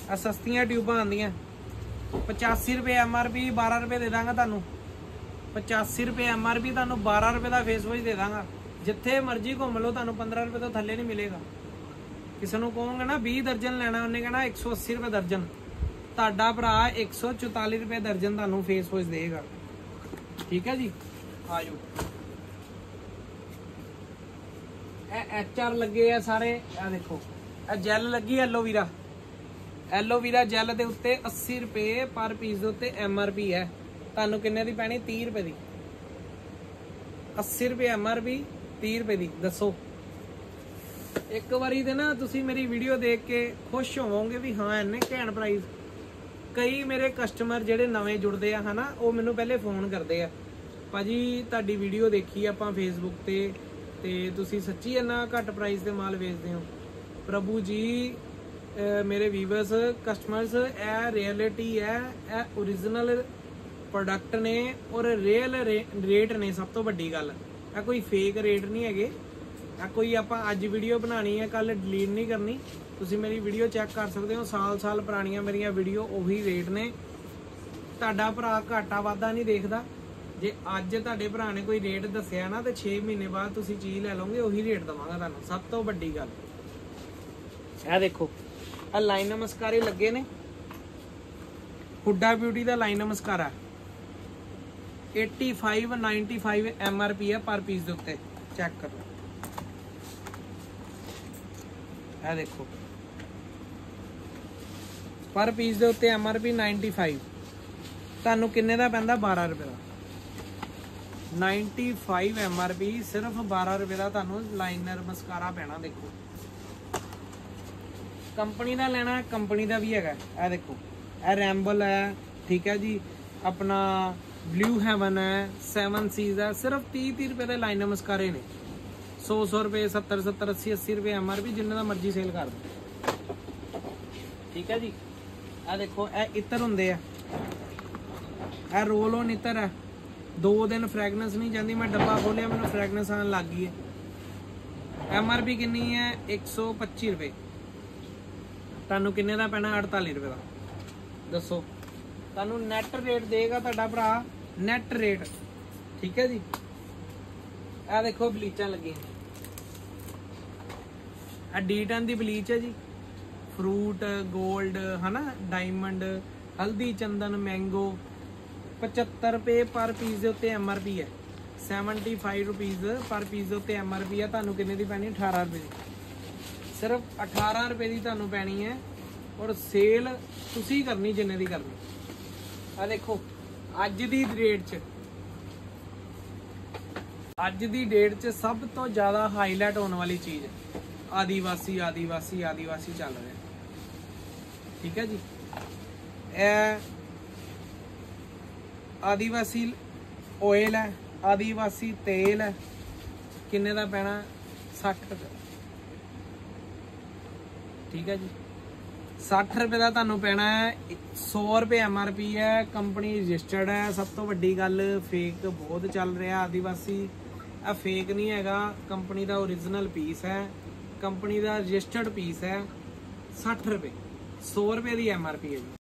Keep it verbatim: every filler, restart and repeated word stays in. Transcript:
आ सस्तियां ट्यूबां आंदियां पचासी रुपये एम आर पी, बारह रुपये दे दांगा तुहानू। पचासी रुपये एम आर पी, तुहानू बारह रुपये का फेस वॉश दे दांगा। जिथे मर्जी घूम लो तुहानू पंद्रह रुपये तो थल्ले नहीं मिलेगा। किसी को कहोगे ना बीस दर्जन लेना, उन्हें कहना एक सौ अस्सी रुपये दर्जन। तुहाडा भरा एक सौ चौताली रुपये दर्जन तुहानू फेस वॉश देगा। ठीक है जी, आ जाओ। एच आर लगे है सारे, आ देखो ए जैल लगी एलोवीरा। एलोवीरा जैल के उत्ते अस्सी रुपये पर पीस के उत्ते एम आर पी है। तुहानू किन्ने दी पैनी? तीह रुपये दी। अस्सी रुपये एम आर पी, तीह रुपये दी। दसो एक बारी दे ना तुसी मेरी वीडियो देख के खुश होवोगे भी हाँ इन्ने घैंट प्राइस। कई मेरे कस्टमर जेडे नवे जुड़ते हैं है ना, वो मैनू पहले फोन करते हैं, भाजी तुहाडी वीडियो देखी आपां फेसबुक ते ते तुसी सच्ची इन्ना घट प्राइस दे माल बेचदे हो। प्रभु जी ए, मेरे व्यूवर्स कस्टमर्स, ए रियलिटी है, ए ओरिजिनल प्रोडक्ट ने और रियल रे, रेट ने। सब तो वड्डी गल है कोई फेक रेट नहीं है। आ कोई आपां अज वीडियो बनानी है कल डिलीट नहीं करनी। तुसी मेरी वीडियो चेक कर सकते हो, साल साल पुरानियां मेरियां वीडियो उही रेट ने। तुहाडा भरा घाटा वाधा नहीं देखदा। जे अज तुहाडे भरा ने कोई रेट दस्सिया ना तो छे महीने बाद तुसी चीज़ ले लोगे, उही रेट देवांगा तुहानू। सब तो वड्डी गल ए देखो आ लाइन नमस्कारे लगे ने। हुड्डा ब्यूटी का लाइन नमस्कारा eighty five ninety five M R P है पर पीस के उत्ते। चेक करो ए देखो पर पीस के उत्ते M R P ninety five. तुहानू किन्ने दा पैंदा? बारह रुपये का। Ninety five M R P, सिर्फ बारह रुपये का तुहानू लाइनर मस्कारा पैना। देखो कंपनी का लेना, कंपनी का भी है। ए देखो ए रैम्बल है, ठीक है जी, अपना ब्लू हेवन है, सैवन सीज है। सिर्फ तीह तीह रुपये के लाइन मस्कारे ने। सौ सौ रुपये, सत्तर सत्तर, अस्सी अस्सी रुपये एम आर पी, जिन्ने का मर्जी सेल कर दो। ठीक है जी, ए देखो ए इत्र होंगे है, ए रोल ऑन इत्र है। दो दिन फ्रैगनेंस नहीं जाती। मैं डब्बा खोलिया मैंने फ्रैगनेंस आने लग गई है। एम आर पी कितनी है? एक सौ पच्ची रुपये। तुहानू किन्ने दा पैना? अड़ताली रुपये का। दसो तुहानू नैट रेट देगा तुहाडा भरा, नैट रेट। ठीक है जी, आ देखो बलीचा लगी डी टेन की बलीच है जी। फ्रूट गोल्ड है ना, डायमंड, हल्दी, चंदन, मैंगो। पचहत्तर रुपये पर पीस के उत्ते एम आर पी है। Seventy five rupees per piece के उत्ते एम आर पी है। तुहानू किन्ने दी पैनी? अठारह रुपये दी। सिर्फ अठारह रुपये की तुहानू पैनी है और सेल तुसी करनी जिन्ने दी करनी। आ देखो अज दी रेट च अज दी डेट च सब तो ज्यादा हाईलाइट होने वाली चीज आदिवासी आदिवासी आदिवासी चल रहा है। ठीक है जी, ए आदिवासी ऑयल है, आदिवासी तेल है। किन्ने दा पैना? सठ रुपये। ठीक है जी, सठ रुपये का तुहानू पैना है। सौ रुपये एम आर पी है, कंपनी रजिस्टर्ड है। सब तो वड्डी गल फेक बहुत चल रहा आदिवासी। आ फेक नहीं हैगा, कंपनी का ओरिजिनल पीस है, कंपनी का रजिस्टर्ड पीस है। सठ रुपये, सौ रुपये की एम आर पी है जी।